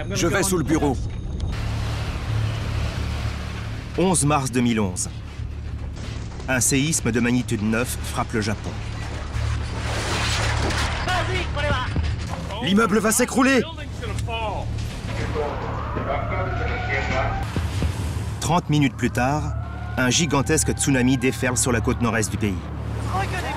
Je vais sous le bureau. 11 mars 2011. Un séisme de magnitude 9 frappe le Japon. L'immeuble va s'écrouler. 30 minutes plus tard, un gigantesque tsunami déferle sur la côte nord-est du pays.